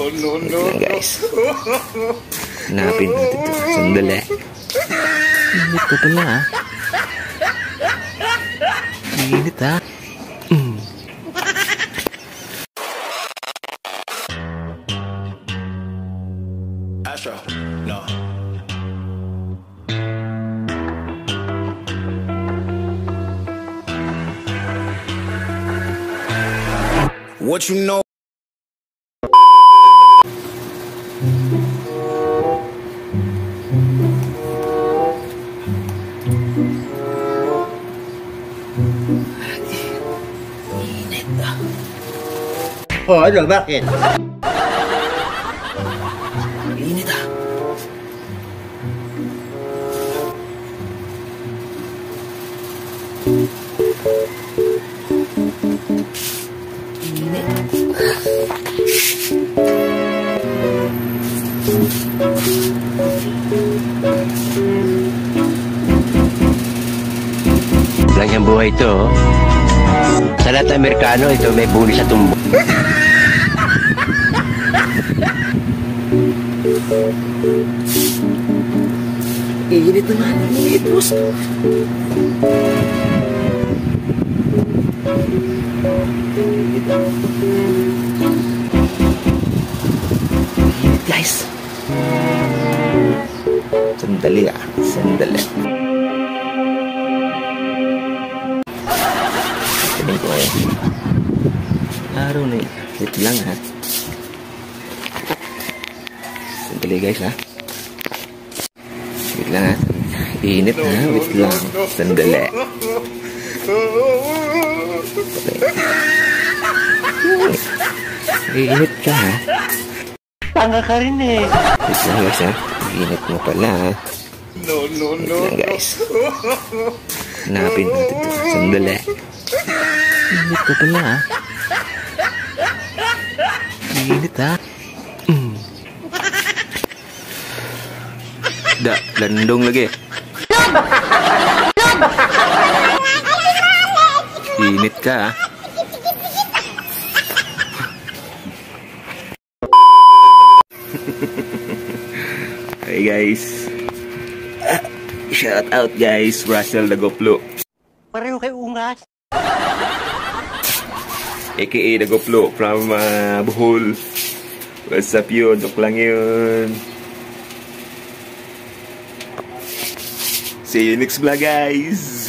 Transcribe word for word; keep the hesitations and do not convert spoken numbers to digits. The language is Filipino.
No, no, no. Wait lang guys. Hanapin natin ito. Sandali. Init ka pala ha. Init ha. Mm. Astro, no. What you know? Oh, ano? Bakit? Init ah. Init. Lang yung buhay ito. Oh. Sa lahat ng Amerikano, ito may buli sa tumbo. Init naman. Init, boss. Init, guys. Sandali ah. Sandali. Tignan ko eh. Araw na eh. Wait lang ha. Sandali guys ha. Wait lang ha. Init ha. Wait lang. Sandali. Init ka ha. Tanga ka rin eh. Wait lang guys ha. Init mo pala ha. No, no, Wait no. lang guys. Hanapin natin ito. Sandali. Init ka pala ha. Init ha. Mm. Da, landong lagi. Init ka ha. Hey guys. Shout out guys, Russell Dagoplo. Pareho kay Ungas. A K A Dagoplo from uh, Bohol. What's up yun? Joke lang yun. See you next vlog guys.